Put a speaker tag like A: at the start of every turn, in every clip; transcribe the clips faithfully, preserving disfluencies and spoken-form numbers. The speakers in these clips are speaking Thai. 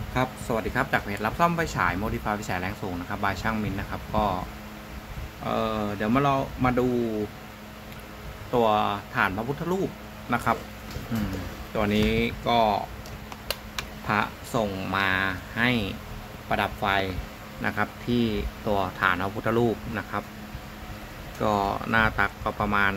A: ครับสวัสดีครับจากเพจรับซ่อมไฟฉายโมดิฟายไฟฉายแรงสูงนะครับบายช่างมินนะครับก็เอ่อเดี๋ยวมาเรามาดูตัวฐานพระพุทธรูปนะครับอืมตัวนี้ก็พระส่งมาให้ประดับไฟนะครับที่ตัวฐานพระพุทธรูปนะครับก็หน้าตักก็ประมาณ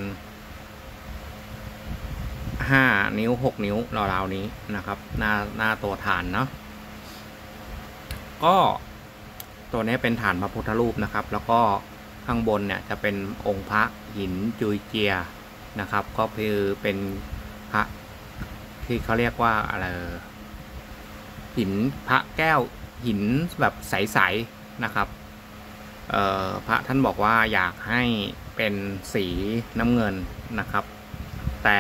A: ห้านิ้วหกนิ้วราวๆนี้นะครับหน้าหน้าตัวฐานเนาะก็ตัวนี้เป็นฐานพระพุทธรูปนะครับแล้วก็ข้างบนเนี่ยจะเป็นองค์พระหินจุยเจียนะครับก็คือเป็นพระที่เขาเรียกว่าอะไรหินพระแก้วหินแบบใสๆนะครับพระท่านบอกว่าอยากให้เป็นสีน้ำเงินนะครับแต่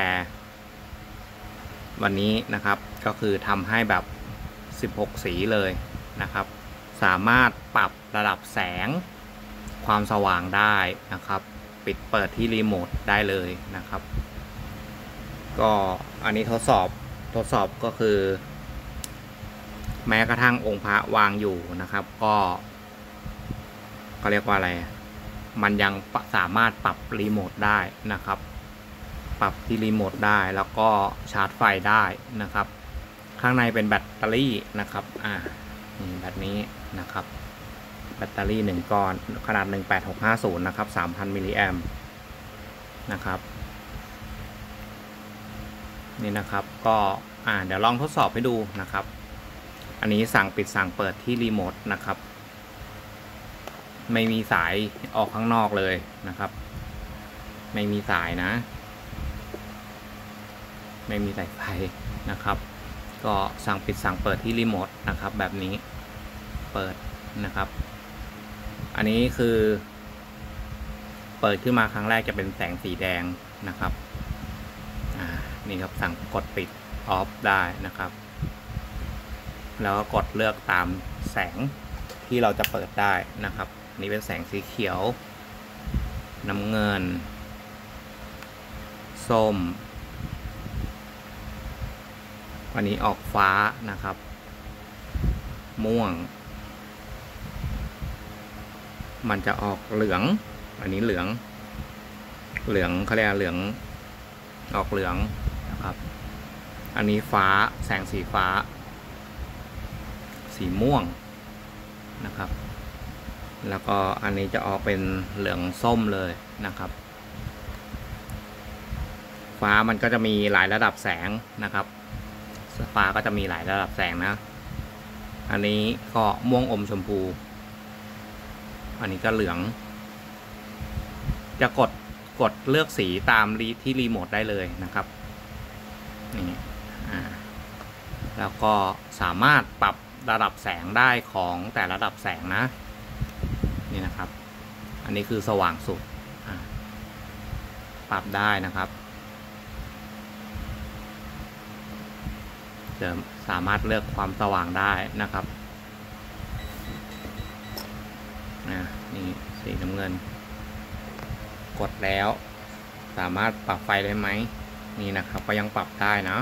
A: วันนี้นะครับก็คือทำให้แบบสิบหกสีเลยนะครับสามารถปรับระดับแสงความสว่างได้นะครับปิดเปิดที่รีโมทได้เลยนะครับก็อันนี้ทดสอบทดสอบก็คือแม้กระทั่งองค์พระวางอยู่นะครับก็เขาเรียกว่าอะไรมันยังสามารถปรับรีโมทได้นะครับปรับที่รีโมทได้แล้วก็ชาร์จไฟได้นะครับข้างในเป็นแบตเตอรี่นะครับอ่าแบบนี้นะครับแบตเตอรี่หนึ่งก้อนขนาดหนึ่งแปดหกห้าศูนย์นะครับ สามพัน มิลลิแอมป์นะครับนี่นะครับก็อ่าเดี๋ยวลองทดสอบให้ดูนะครับอันนี้สั่งปิดสั่งเปิดที่รีโมทนะครับไม่มีสายออกข้างนอกเลยนะครับไม่มีสายนะไม่มีสายไฟนะครับก็สั่งปิดสั่งเปิดที่รีโมทนะครับแบบนี้เปิดนะครับอันนี้คือเปิดขึ้นมาครั้งแรกจะเป็นแสงสีแดงนะครับอ่านี่ครับสั่งกดปิดออฟได้นะครับแล้วก็กดเลือกตามแสงที่เราจะเปิดได้นะครับนี่เป็นแสงสีเขียวน้ำเงินส้มวันนี้ออกฟ้านะครับม่วงมันจะออกเหลืองอันนี้เหลืองเหลืองเขาเรียกเหลืองออกเหลืองนะครับอันนี้ฟ้าแสงสีฟ้าสีม่วงนะครับแล้วก็อันนี้จะออกเป็นเหลืองส้มเลยนะครับฟ้ามันก็จะมีหลายระดับแสงนะครับฟ้าก็จะมีหลายระดับแสงนะอันนี้ก็ม่วงอมชมพูอันนี้ก็เหลืองจะกดกดเลือกสีตามที่รีโมทได้เลยนะครับนี่อ่าแล้วก็สามารถปรับระดับแสงได้ของแต่ระดับแสงนะนี่นะครับอันนี้คือสว่างสุดปรับได้นะครับจะสามารถเลือกความสว่างได้นะครับนี่สีน้ำเงินกดแล้วสามารถปรับไฟได้ไหมนี่นะครับก็ยังปรับได้นะ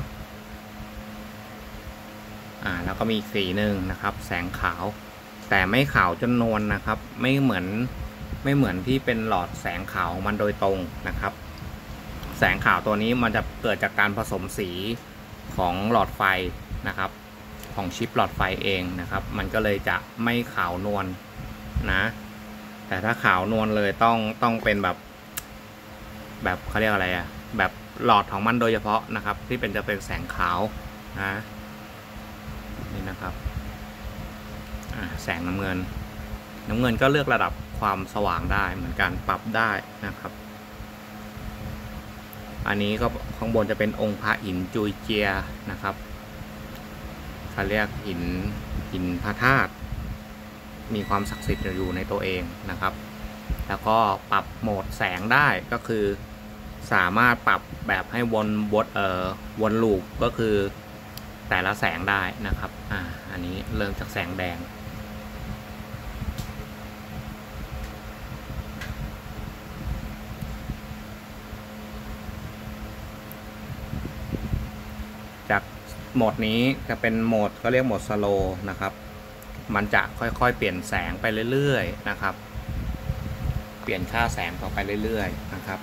A: อ่าแล้วก็มีอีกสีหนึ่งนะครับแสงขาวแต่ไม่ขาวจนนวลนะครับไม่เหมือนไม่เหมือนที่เป็นหลอดแสงขาวของมันโดยตรงนะครับแสงขาวตัวนี้มันจะเกิดจากการผสมสีของหลอดไฟนะครับของชิปหลอดไฟเองนะครับมันก็เลยจะไม่ขาวนวลนะแต่ถ้าขาวนวลเลยต้องต้องเป็นแบบแบบเขาเรียกอะไรอะแบบหลอดของมันโดยเฉพาะนะครับที่เป็นจะเป็นแสงขาวนะนี่นะครับแสงน้ำเงินน้ำเงินก็เลือกระดับความสว่างได้เหมือนกันปรับได้นะครับอันนี้ก็ข้างบนจะเป็นองค์พระหินจุยเจียนะครับเขาเรียกหินหินพระธาตุมีความศักดิ์สิทธิ์อยู่ในตัวเองนะครับแล้วก็ปรับโหมดแสงได้ก็คือสามารถปรับแบบให้วนวนเอ่อวนลูปก็คือแต่ละแสงได้นะครับอ่าอันนี้เริ่มจากแสงแดงจากโหมดนี้จะเป็นโหมดก็เรียกโหมดสโลว์นะครับมันจะค่อยๆเปลี่ยนแสงไปเรื่อยๆนะครับเปลี่ยนค่าแสงต่อไปเรื่อยๆนะครับ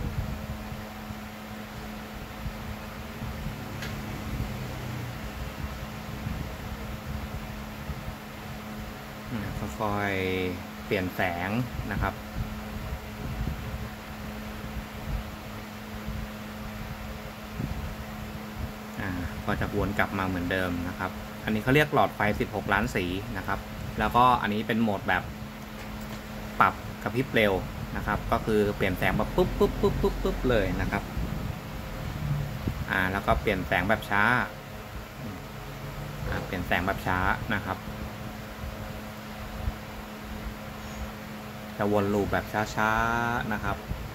A: ค่อยๆเปลี่ยนแสงนะครับก็จะวนกลับมาเหมือนเดิมนะครับอันนี้เขาเรียกหลอดไฟสิบหกล้านสีนะครับแล้วก็อันนี้เป็นโหมดแบบปรับกระพริบเร็วนะครับก็คือเปลี่ยนแสงแบบปุ๊บปุ๊บปุ๊บปุ๊บปุ๊บเลยนะครับอ่าแล้วก็เปลี่ยนแสงแบบช้าเปลี่ยนแสงแบบช้านะครับจะวนลูปแบบช้าๆนะครับ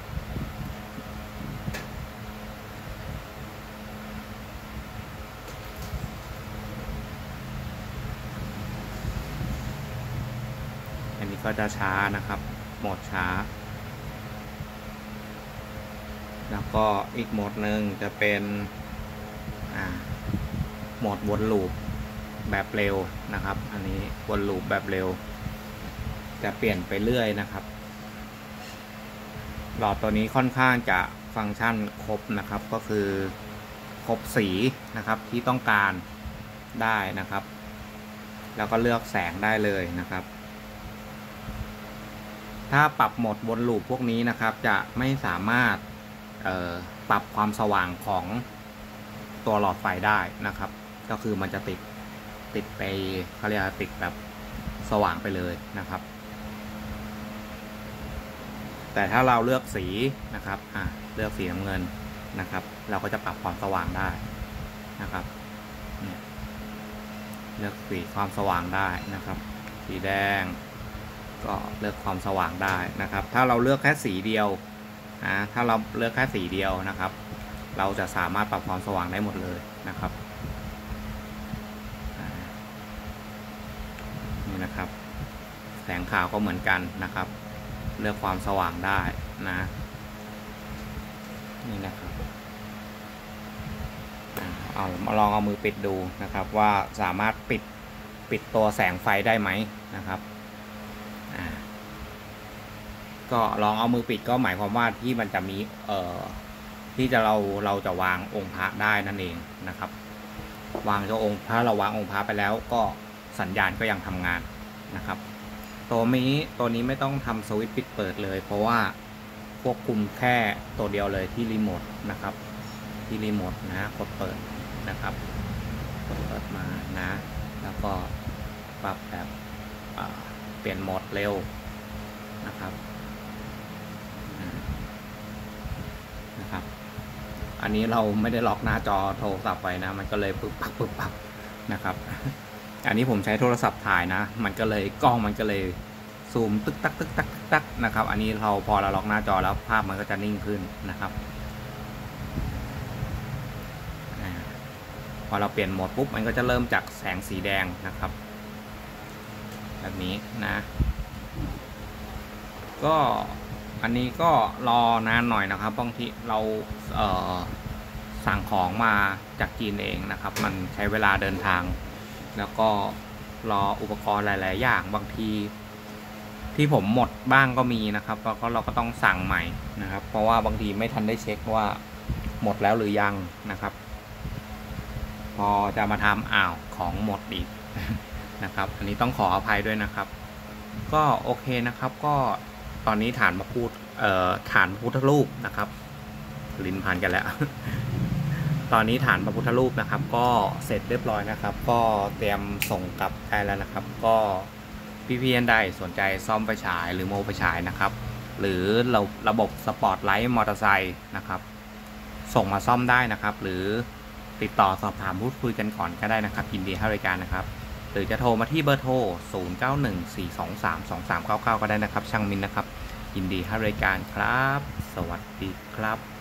A: อันนี้ก็จะช้านะครับโหมดช้าแล้วก็อีกโหมดหนึ่งจะเป็นโหมดวนลูปแบบเร็วนะครับอันนี้วนลูปแบบเร็วจะเปลี่ยนไปเรื่อยนะครับหลอดตัวนี้ค่อนข้างจะฟังก์ชันครบนะครับก็คือครบสีนะครับที่ต้องการได้นะครับแล้วก็เลือกแสงได้เลยนะครับถ้าปรับโหมดวนลูปพวกนี้นะครับจะไม่สามารถปรับความสว่างของตัวหลอดไฟได้นะครับก็คือมันจะติดติดไปเขาเรียกติดแบบสว่างไปเลยนะครับแต่ถ้าเราเลือกสีนะครับอ่ะเลือกสีน้ำเงินนะครับเราก็จะปรับความสว่างได้นะครับเนี่ยเลือกสีความสว่างได้นะครับสีแดงก็เลือกความสว่างได้นะครับถ้าเราเลือกแค่สีเดียวนะถ้าเราเลือกแค่สีเดียวนะครับเราจะสามารถปรับความสว่างได้หมดเลยนะครับนี่นะครับแสงขาวก็เหมือนกันนะครับเลือกความสว่างได้นะนี่นะครับเอามาลองเอามือปิดดูนะครับว่าสามารถปิดปิดตัวแสงไฟได้ไหมนะครับก็ลองเอามือปิดก็หมายความว่าที่มันจะมีเอ่อที่จะเราเราจะวางองค์พระได้นั่นเองนะครับวางเจ้าองค์ถ้าเราวางองค์พระไปแล้วก็สัญญาณก็ยังทำงานนะครับตัวนี้ตัวนี้ไม่ต้องทำสวิตช์ปิดเปิดเลยเพราะว่าควบคุมแค่ตัวเดียวเลยที่รีโมทนะครับที่รีโมทนะกดเปิดนะครับกดเปิดมานะแล้วก็ปรับแบบเปลี่ยนโหมดเร็วนะครับนะครับอันนี้เราไม่ได้ล็อกหน้าจอโทรศัพท์ไว้นะมันก็เลยปึ๊บปักปึ๊บปักนะครับอันนี้ผมใช้โทรศัพท์ถ่ายนะมันก็เลยกล้องมันก็เลยซูมตึกตักตึกตักตึกตักนะครับอันนี้เราพอเราล็อกหน้าจอแล้วภาพมันก็จะนิ่งขึ้นนะครับพอเราเปลี่ยนโหมดปุ๊บมันก็จะเริ่มจากแสงสีแดงนะครับแบบนี้นะก็อันนี้ก็รอนานหน่อยนะครับบางทีเราเอ่อสั่งของมาจากจีนเองนะครับมันใช้เวลาเดินทางแล้วก็รออุปกรณ์หลายๆอย่างบางทีที่ผมหมดบ้างก็มีนะครับแล้วก็เราก็ต้องสั่งใหม่นะครับเพราะว่าบางทีไม่ทันได้เช็คว่าหมดแล้วหรือยังนะครับพอจะมาทำอ้าวของหมดอีกนะครับอันนี้ต้องขออภัยด้วยนะครับก็โอเคนะครับก็ตอนนี้ฐานพระพุทธเอ่อฐานพระพุทธรูปนะครับลิ้นพันกันแล้ว ตอนนี้ฐานพระพุทธรูปนะครับก็เสร็จเรียบร้อยนะครับก็เตรียมส่งกลับได้แล้วนะครับก็พี่ๆท่านใดสนใจซ่อมไฟฉายหรือโมไฟฉายนะครับหรือเราระบบสปอตไลท์มอเตอร์ไซค์นะครับส่งมาซ่อมได้นะครับหรือติดต่อสอบถามพูดคุยกันก่อนก็ได้นะครับยินดีให้บริการนะครับหรือจะโทรมาที่เบอร์โทรศูนย์ เก้า หนึ่ง สี่ สอง สาม สอง สาม เก้า เก้าก็ได้นะครับช่างมินนะครับยินดีให้บริการครับสวัสดีครับ